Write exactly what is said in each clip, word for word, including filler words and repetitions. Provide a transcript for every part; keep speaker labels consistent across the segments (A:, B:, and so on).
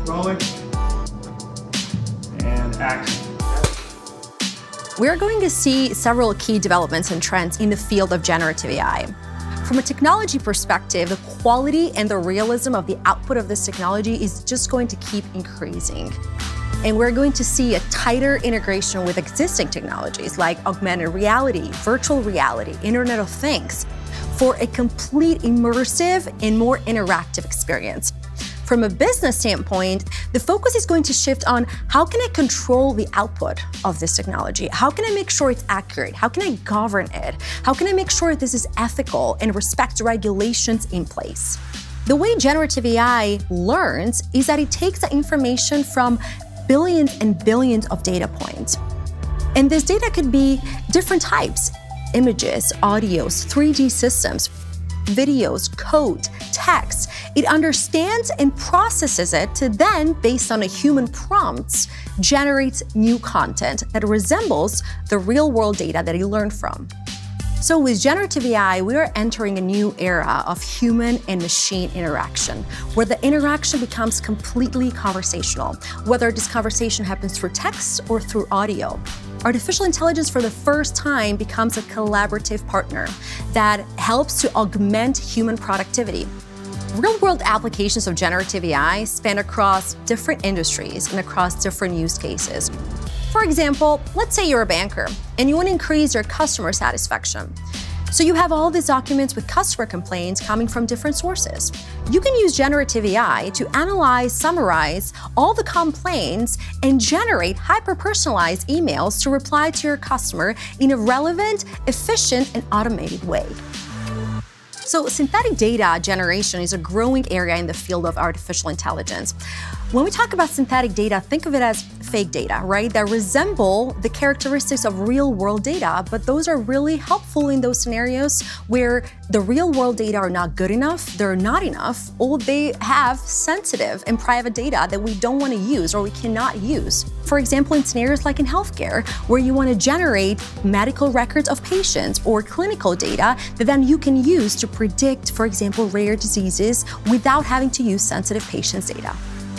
A: Rolling. And action.
B: We're going to see several key developments and trends in the field of generative A I. From a technology perspective, the quality and the realism of the output of this technology is just going to keep increasing. And we're going to see a tighter integration with existing technologies like augmented reality, virtual reality, Internet of Things, for a complete immersive and more interactive experience. From a business standpoint, the focus is going to shift on how can I control the output of this technology? How can I make sure it's accurate? How can I govern it? How can I make sure this is ethical and respects regulations in place? The way generative A I learns is that it takes the information from billions and billions of data points. And this data could be different types: images, audios, three D systems, videos, code, text. It understands and processes it to then, based on a human prompts, generates new content that resembles the real-world data that it learned from. So with generative A I, we are entering a new era of human and machine interaction, where the interaction becomes completely conversational, whether this conversation happens through text or through audio. Artificial intelligence for the first time becomes a collaborative partner that helps to augment human productivity. Real-world applications of generative A I span across different industries and across different use cases. For example, let's say you're a banker and you want to increase your customer satisfaction. So you have all these documents with customer complaints coming from different sources. You can use generative A I to analyze, summarize all the complaints and generate hyper-personalized emails to reply to your customer in a relevant, efficient, and automated way. So synthetic data generation is a growing area in the field of artificial intelligence. When we talk about synthetic data, think of it as fake data, right? That resemble the characteristics of real-world data, but those are really helpful in those scenarios where the real-world data are not good enough, they're not enough, or they have sensitive and private data that we don't want to use or we cannot use. For example, in scenarios like in healthcare, where you want to generate medical records of patients or clinical data that then you can use to predict, for example, rare diseases without having to use sensitive patients' data.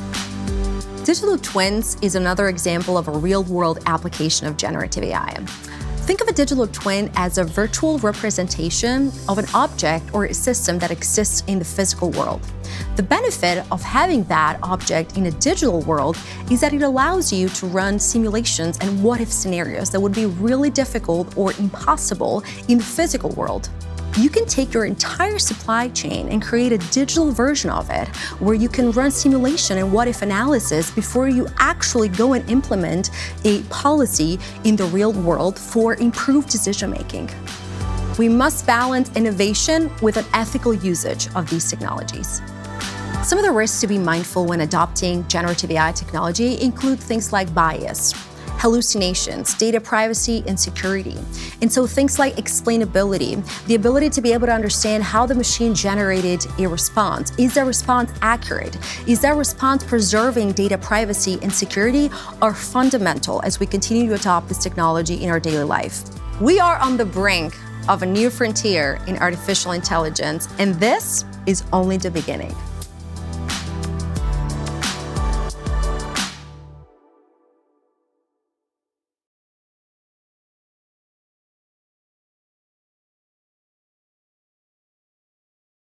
B: Digital twins is another example of a real-world application of generative A I. Think of a digital twin as a virtual representation of an object or a system that exists in the physical world. The benefit of having that object in a digital world is that it allows you to run simulations and what-if scenarios that would be really difficult or impossible in the physical world. You can take your entire supply chain and create a digital version of it, where you can run simulation and what-if analysis before you actually go and implement a policy in the real world for improved decision-making. We must balance innovation with an ethical usage of these technologies. Some of the risks to be mindful when adopting generative A I technology include things like bias, hallucinations, data privacy, and security. And so things like explainability, the ability to be able to understand how the machine generated a response. Is that response accurate? Is that response preserving data privacy and security are fundamental as we continue to adopt this technology in our daily life. We are on the brink of a new frontier in artificial intelligence, and this is only the beginning.